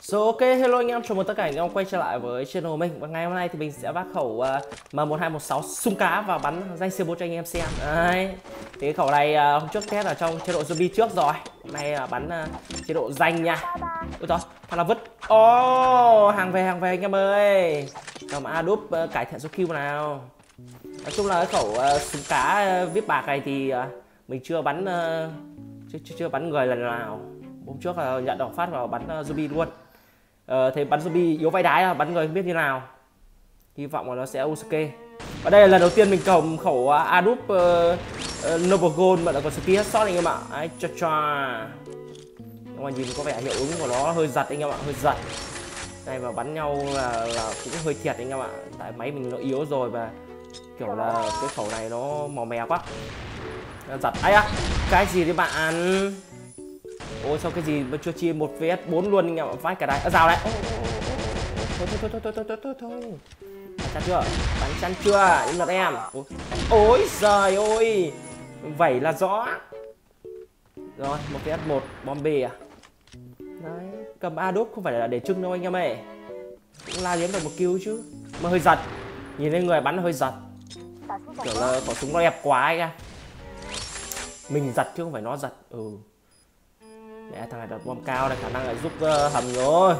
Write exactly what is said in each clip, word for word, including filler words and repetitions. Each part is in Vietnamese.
So ok, hello anh em, chào mừng tất cả anh em quay trở lại với channel của mình. Và ngày hôm nay thì mình sẽ vác khẩu uh, M một hai một sáu súng cá và bắn danh c bốn cho anh em xem. Đấy. Thì cái khẩu này uh, hôm trước test ở trong chế độ zombie trước rồi. Hôm nay uh, bắn uh, chế độ danh nha. Ôi trời, thật là vứt. Oh, hàng về hàng về anh em ơi. Cầm Adobe uh, cải thiện số kill nào. Nói chung là cái khẩu uh, súng cá uh, vip bạc này thì uh, mình chưa bắn uh, chưa, chưa chưa bắn người lần nào. Hôm trước là nhận được phát vào bắn uh, zombie luôn. Ờ, thế bắn zombie yếu vai đái, bắn người không biết như nào. Hy vọng là nó sẽ Usuke. Và đây là lần đầu tiên mình cầm khẩu uh, Adobe uh, uh, Noble Gold mà lại còn skill headshot anh em ạ. Đấy, cho cho. Nhưng mà nhìn có vẻ hiệu ứng của nó hơi giật anh em ạ, hơi giật. Đây mà bắn nhau là, là cũng hơi thiệt anh em ạ. Tại máy mình nó yếu rồi và kiểu là cái khẩu này nó màu mè quá. Nó giật. Ai à, cái gì đấy bạn? Ôi sao cái gì mà chưa chia một vs bốn luôn anh em ạ, vãi cả đáy. À, rào đấy. Thôi thôi thôi thôi thôi thôi thôi thôi. Bắn chắn chưa? Bắn chắn chưa? Im lặng em. Ôi, ôi giời ơi. Vẩy là rõ. Rồi, một vs một bom bê à. Đấy, cầm Adobe không phải là để trưng đâu anh em ơi. Cũng la liếm được một kill chứ. Mà hơi giật. Nhìn lên người bắn hơi giật. Kiểu là khẩu súng nó đẹp quá anh em. Mình giật chứ không phải nó giật. Ừ. Để thằng này đặt bom cao này, khả năng lại giúp uh, hầm rồi.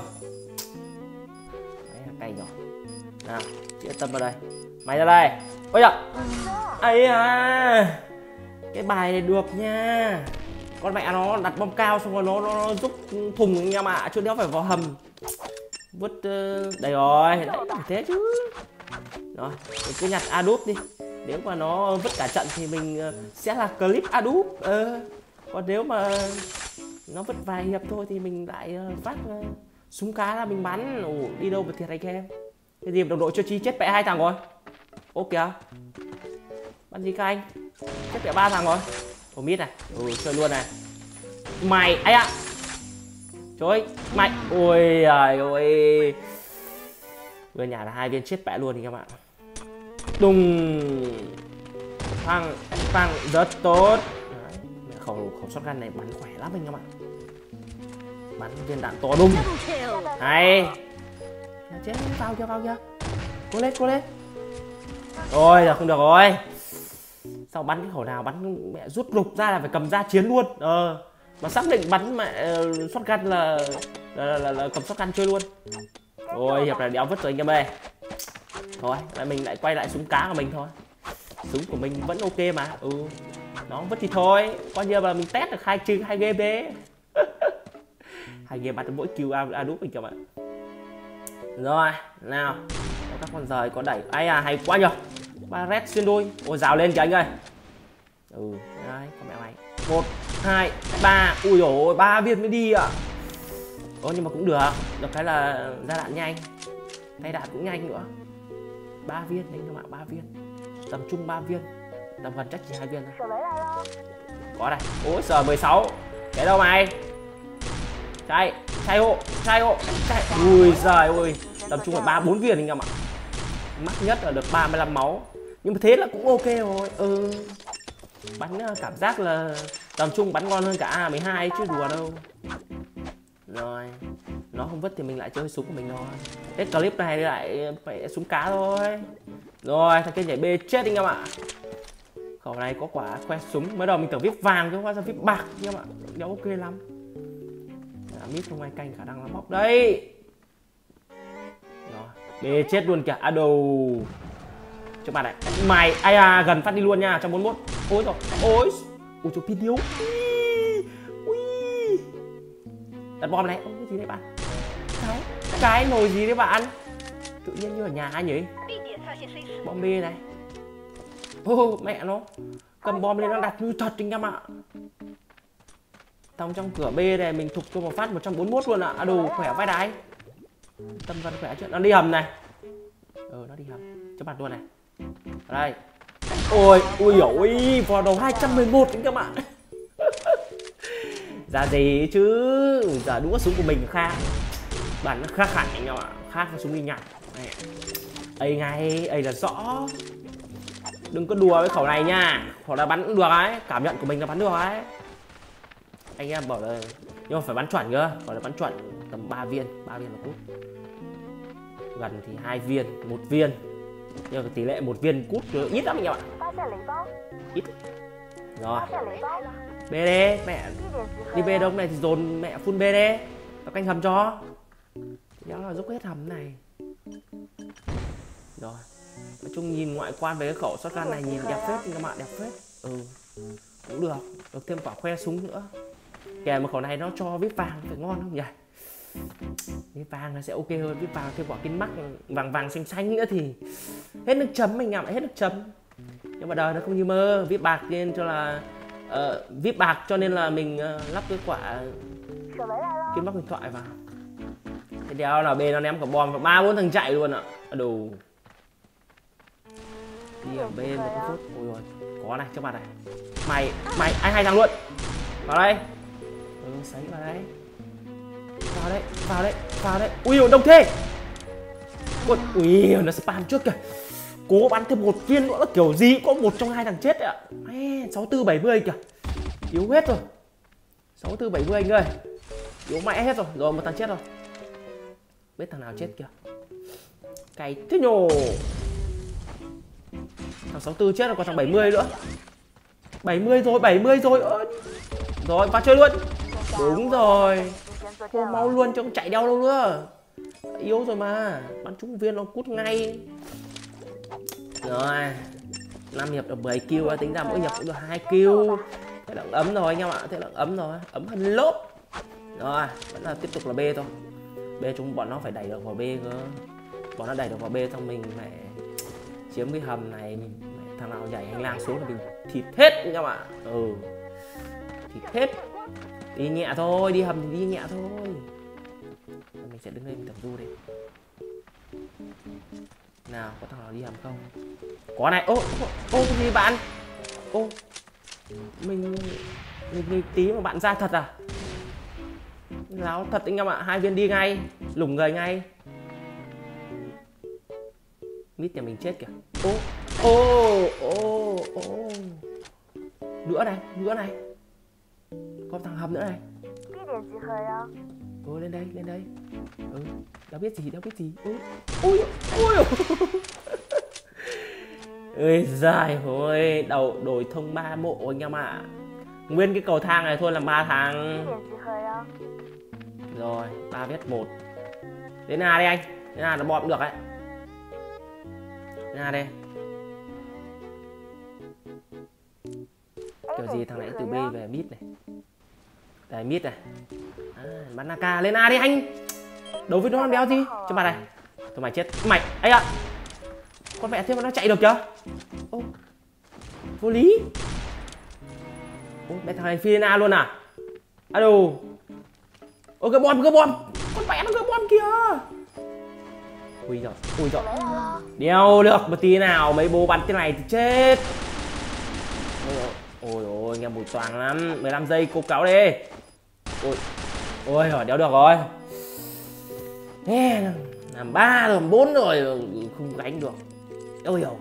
Đấy, cay rồi. Nào, chị tâm vào đây. Mày ra đây. Ôi dạ. Ấy à. Cái bài này được nha. Con mẹ nó đặt bom cao xong rồi nó, nó, nó giúp thùng anh em ạ, chứ đéo phải vào hầm. Vứt uh, đây rồi, đấy, thế chứ. Rồi, mình cứ nhặt Adobe đi. Nếu mà nó vứt cả trận thì mình uh, sẽ là clip Adobe. Ờ. Còn nếu mà nó vứt vài hiệp thôi thì mình lại uh, phát uh, súng cá ra mình bắn. Ồ, đi đâu mà thiệt anh em. Cái gì mà đồng đội chưa chi chết bẹ hai thằng rồi. Ô kìa. Bắn gì các anh? Chết bẹ ba thằng rồi. Ồ mít này. Ừ, chơi luôn này. Mày, ấy ạ. Trời ơi, mày. Ôi trời ơi. Vừa nhà là hai viên chết bẹ luôn thì các bạn. Đùng. Phăng, phăng rất tốt. Khẩu khẩu shotgun này bắn khỏe lắm anh em ạ. Bắn viên đạn to đùng. Hay. Chết, vào chưa vào chưa. Cố lên cố lên. Ôi giờ không được rồi. Sao bắn cái khẩu nào bắn mẹ rút lục ra là phải cầm ra chiến luôn. Ờ. Mà xác định bắn mẹ uh, shotgun là là, là, là là cầm shotgun chơi luôn. Ôi hiệp này đéo vứt rồi anh em ơi. Thôi lại mình lại quay lại súng cá của mình thôi. Súng của mình vẫn ok mà. Ừ. Nó vứt thì thôi, coi như là mình test được hai chừng hai game đấy. Hai game bắt mỗi kill Adobe mình các bạn. Rồi, nào. Có các con rời có đẩy. Ai à, hay quá nhờ. Ba red xuyên đôi. Ôi rào lên kìa anh ơi. Ừ, đấy, con mẹ mày. Một, hai, ba. Ui dồi ôi, ba viên mới đi ạ. À. Ồ nhưng mà cũng được. Được cái là ra đạn nhanh. Tay đạn cũng nhanh nữa. Ba viên anh các bạn, ba viên. Tầm trung ba viên. Tầm gần chắc chỉ hai viên thôi. Có đây. Ôi giờ mười sáu. Cái đâu mày? Chạy, chạy hộ, chạy hộ, chạy. Ui giời ơi. Tầm trung là ba bốn viên anh em ạ. Mắc nhất là được ba mươi lăm máu. Nhưng mà thế là cũng ok rồi. Ừ. Bắn cảm giác là tầm trung bắn ngon hơn cả A mười hai chứ đùa đâu. Rồi. Nó không vứt thì mình lại chơi súng của mình thôi. Hết clip này lại phải súng cá thôi. Rồi, thằng kia nhảy B chết anh em ạ. Khẩu này có quả khoe súng. Mới đầu mình tưởng vip vàng chứ không hóa ra vip bạc anh em ạ. Đéo ok lắm. À, mít không ai canh khả năng lắm bóc. Đây. Rồi, B chết luôn kìa. À đầu. Cho bạn này. Mày, ai à, gần phát đi luôn nha, trong bốn mươi mốt. Ôi rồi. Ôi. Ôi trời pin yếu. Ui. Đặt bom này. Ôi cái gì đấy bạn? Cái cái nồi gì đấy bạn? Tự nhiên như ở nhà anh nhỉ? Bom B này. Ô mẹ nó. Cầm bom lên nó đặt như thật anh em ạ. Trong trong cửa B này mình thục cho một phát một trăm bốn mươi mốt luôn ạ. À đồ khỏe vai đái. Tâm gần khỏe chứ. Nó đi hầm này. Ừ nó đi hầm. Cho bạn luôn này. Ở đây. Ôi ui ôi vào đầu hai trăm mười một anh các bạn. Ra gì chứ. Giờ đúng súng của mình khác. Bản nó khác hẳn anh em ạ. Khác với súng đi nhặt. Ấy ngay, ấy là rõ. Đừng có đùa với khẩu này nha. Khẩu là bắn cũng được ấy. Cảm nhận của mình là bắn được ấy. Anh em bảo là nhưng mà phải bắn chuẩn cơ. Gọi là bắn chuẩn tầm ba viên, ba viên là cút. Gần thì hai viên, một viên. Nhưng mà tỷ lệ một viên cút ít lắm anh em ạ. Ít. Rồi. B đi, mẹ đi B đông này thì dồn mẹ full B đi. Tao canh hầm cho. Đó là giúp hết hầm này. Rồi. Nói chung nhìn ngoại quan về cái khẩu shotgun này nhìn đẹp phết các bạn, đẹp phết. Ừ. Cũng được, được thêm quả khoe súng nữa. Kèm một khẩu này nó cho vip vàng phải ngon không nhỉ? Vip vàng nó sẽ ok hơn, vip vàng thêm quả pin mắt vàng vàng xanh xanh nữa thì hết nước chấm, mình làm lại hết nước chấm. Nhưng mà đời nó không như mơ, vip bạc nên cho là uh, vip bạc cho nên là mình uh, lắp cái quả kim bắc huyền thoại vào. Thế đéo là B nó ném cả bom và ba bốn thằng chạy luôn ạ. Đồ đi ở B một phút. Ôi rồi, có này trước mặt này. Mày mày ai hai thằng luôn. Vào đây. Ừ, sấy vào đây. Vào đây, vào đây, vào đây. Ui dồi, đông thế. Ui, ui nó spam trước kìa. Cố bắn thêm một viên nữa là kiểu gì có một trong hai thằng chết ạ. sáu tư bảy mươi kìa. Yếu hết rồi. sáu tư bảy mươi anh ơi. Yếu mẹ hết rồi. Rồi một thằng chết rồi. Biết thằng nào chết kìa. Cái thế nhồ. Thằng sáu tư chết rồi, còn thằng bảy mươi nữa. bảy mươi rồi, bảy mươi rồi. Ơ. Rồi, vào chơi luôn. Đúng rồi. Cô mau luôn chứ không chạy đeo đâu nữa. Yếu rồi mà. Bắn trúng viên nó cút ngay. Rồi. năm hiệp được mười kill, tính ra mỗi hiệp cũng được hai kill. Thế là ấm rồi anh em ạ. Thế là ấm rồi. Ấm hơn lốp. Rồi, vẫn là tiếp tục là B thôi. B chúng bọn nó phải đẩy được vào B cơ. Bọn nó đẩy được vào B xong mình lại chiếm cái hầm này. Mình, thằng nào nhảy hành lang xuống là mình thịt hết anh em ạ. Ừ. Thịt hết. Đi nhẹ thôi, đi hầm thì đi nhẹ thôi. Mình sẽ đứng đây mình tập du đi. Nào, có thằng nào đi hầm không? Có này, ô, ô, ô cái gì bạn? Ô, mình, mình, mình tí mà bạn ra thật à? Láo thật anh em ạ, hai viên đi ngay, lủng người ngay. Mít nhà mình chết kìa. Ô, ô, ô, ô. Nữa này, nữa này. Có thằng hầm nữa này. Ôi lên đây, lên đây. Ừ, đâu biết gì, đâu biết gì. Ừ. Ui, ui. Ôi dài ôi, đầu đổi thông ba mộ anh em ạ. Nguyên cái cầu thang này thôi là ba thằng. Rồi, ba viết một. Đến A đây anh. Đến A nó bom cũng được đấy. Đến A đây. Kiểu gì thằng này từ B về mid này. Đây mid này. À, bắn a ca lên A đi anh. Đấu với nó ăn đéo gì cho bà này. Thôi mày chết. Mày ấy ạ. Con mẹ thế mà nó chạy được chưa? Ô. Vô lý. Ô, bé thằng này phi lên A luôn à? Alo. Ô cái bom, cái bom. Con mẹ nó cái bom kìa. Ui giời, ui giời. Đéo được một tí nào, mấy bố bắn thế này thì chết. Ôi ôi, nghe mùi toàng lắm. mười lăm giây cố cáo đi. Ôi. Ôi rồi, đéo được rồi. Ê, làm ba rồi, bốn rồi không đánh được. Ôi dồi.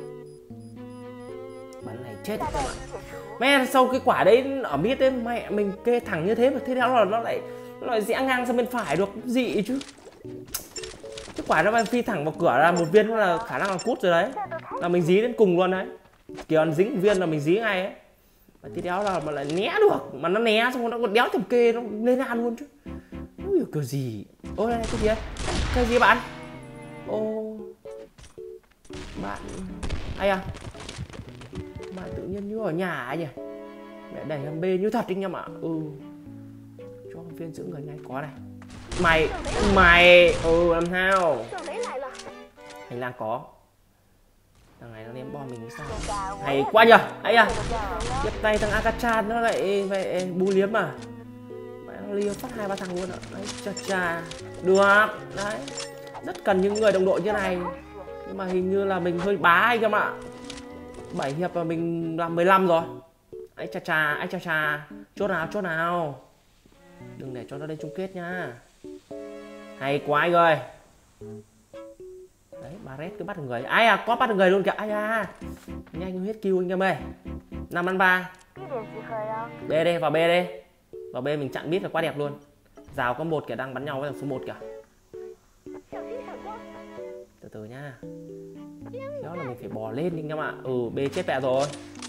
Bắn này chết các bạn. Mẹ sau cái quả đấy ở mid ấy, mẹ mình kê thẳng như thế mà thế nào là nó lại nó lại rẽ ngang sang bên phải được, dị chứ. Cái quả nó phi thẳng vào cửa là một viên là khả năng là cút rồi đấy. Là mình dí đến cùng luôn đấy. Kiểu dính một viên là mình dí ngay ấy. Mà tí đéo là mà lại né được. Mà nó né xong nó còn đéo thầm kê nó lên A luôn chứ. Nó hiểu kiểu gì. Ô đây này cái gì ấy? Cái gì bạn? Ô bạn ai à? Bạn tự nhiên như ở nhà ấy nhỉ? Mẹ đẩy hầm B như thật anh em ạ. Ừ. Cho viên giữ người ngay có này. Mày mày ừ làm sao? Hành lang có. Thằng này nó ném bom mình sao? Hay quá nhờ. Ấy à. Tiếp tay thằng Akachan nó lại về bú liếm mà. Mẹ nó liêu phát hai ba thằng luôn ạ. Đấy, cha cha. Được. Đấy. Rất cần những người đồng đội như này. Nhưng mà hình như là mình hơi bá anh em ạ. bảy hiệp và mình làm mười lăm rồi. Ấy cha cha, ấy cha cha. Chốt nào, chốt nào. Đừng để cho nó lên chung kết nha. Hay quá anh ơi. Đấy, bà Red cứ bắt được người. Ai à, có bắt được người luôn kìa. Ai à. Nhanh hết kill anh em ơi. năm ăn ba. B đi, vào B đi. Vào B mình chặn mid là quá đẹp luôn. Rào có một kìa, đang bắn nhau với thằng số một kìa. Từ từ nhá. Đó là mình phải bò lên đi anh em ạ. Ừ, B chết mẹ rồi.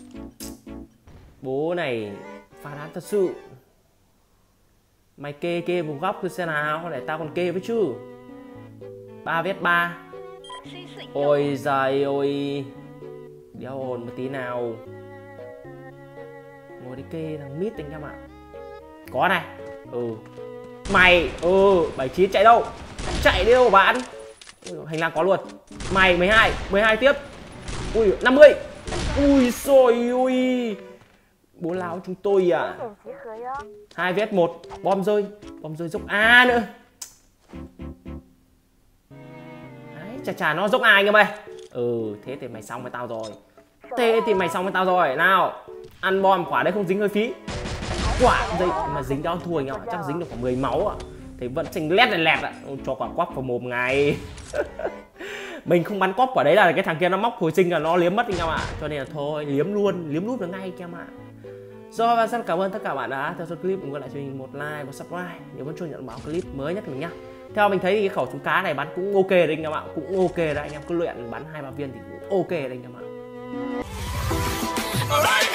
Bố này phá đám thật sự. Mày kê kê một góc cứ xem nào, để tao còn kê với chứ. Ba vét ba. Ôi giời ơi. Đéo ồn một tí nào. Ngồi đi kê thằng mít anh em ạ. Có này. Ừ. Mày, ừ, bảy chín chạy đâu? Chạy đi đâu bạn? Ui, hành lang có luôn. Mày mười hai, mười hai tiếp. Ui, năm mươi. Ui xôi ui. Bố láo chúng tôi à. Hai vét một, bom rơi, bom rơi dốc A nữa. Đấy, chà chà nó dốc A anh em ơi. Ừ, thế thì mày xong với tao rồi. Thế thì mày xong với tao rồi. Nào, ăn bom quả đấy không dính hơi phí. Quả dây mà dính đó thua anh em ạ, chắc dính được khoảng mười máu ạ. Thì vẫn xanh lét này lẹt ạ, cho quả quắp vào mồm ngày. Mình không bắn cóp quả đấy là cái thằng kia nó móc hồi sinh là nó liếm mất anh em ạ. Cho nên là thôi, liếm luôn, liếm luôn được ngay anh em ạ. Rồi và rất cảm ơn tất cả bạn đã theo dõi clip, ủng hộ lại cho mình một like và subscribe nhớ vẫn chuông nhận báo clip mới nhất của mình nhá. Theo mình thấy thì cái khẩu súng cá này bắn cũng ok đấy anh em ạ, cũng ok đấy anh em cứ luyện bắn hai ba viên thì cũng ok đấy anh em ạ.